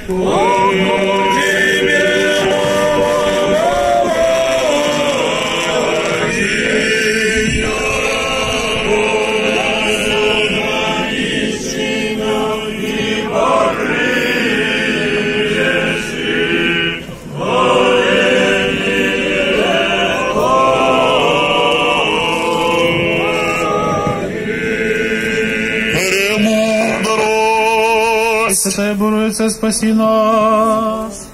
Святая Богородица, спаси нас.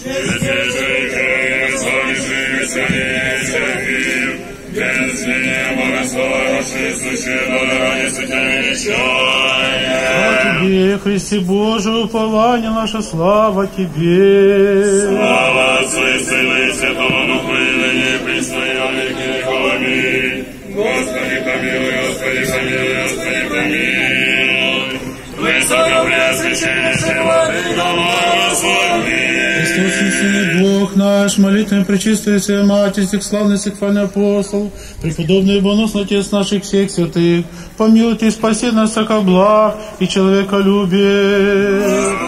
Слава Тебе, Христе Божий, упование наше, слава Тебе. Слава Отцу и Сыну и Святому Духу, и ныне и присно и во веки веков. Аминь. Господи помилуй, Господи помилуй, Господи помилуй. Высокопреосвященнейший Владыка, благослови. Христос истинный Бог наш, молитвами пречистая Сия Матерь, всех славный, всех хвальный апостол, преподобный и боносный Отец наших всех святых, помилуй и спаси нас всяко благ и человеколюбие.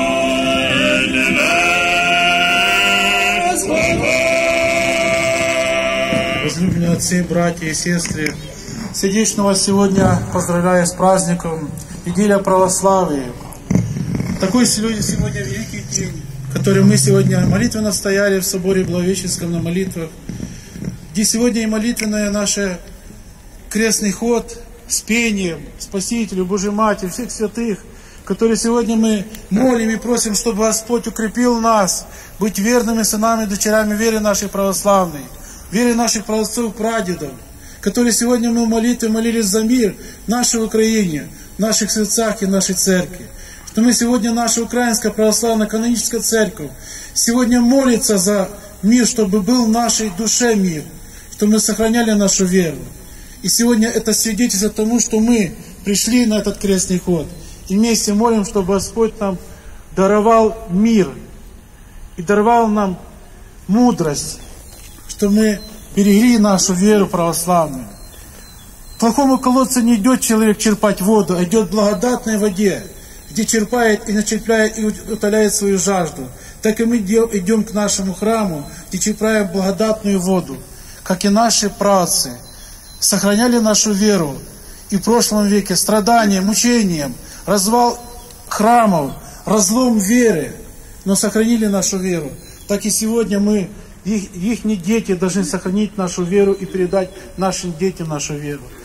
Возлюбленные отцы, братья и сестры, сердечно вас сегодня поздравляю с праздником Неделя Православия. Такой сегодня великий день, который мы сегодня молитвенно стояли в соборе Благовещенском на молитвах, где сегодня и молитвенная наша крестный ход с пением Спасителю, Божьей Матери, всех святых, которые сегодня мы молим и просим, чтобы Господь укрепил нас быть верными сынами и дочерями веры нашей православной, веры наших праотцов, прадедов, которые сегодня мы в молитве молились за мир в нашей Украине, в наших сердцах и в нашей церкви. Что мы сегодня, наша Украинская православная каноническая церковь, сегодня молится за мир, чтобы был в нашей душе мир, чтобы мы сохраняли нашу веру. И сегодня это свидетельство тому, что мы пришли на этот крестный ход. И вместе молим, чтобы Господь нам даровал мир и даровал нам мудрость, чтобы мы берегли нашу веру православную. К плохому колодцу не идет человек черпать воду, а идет в благодатной воде, где черпает и начерпляет и утоляет свою жажду. Так и мы идем к нашему храму, где черпаем благодатную воду, как и наши праотцы сохраняли нашу веру и в прошлом веке страданием, мучением, развал храмов, разлом веры, но сохранили нашу веру. Так и сегодня мы, их дети, должны сохранить нашу веру и передать нашим детям нашу веру.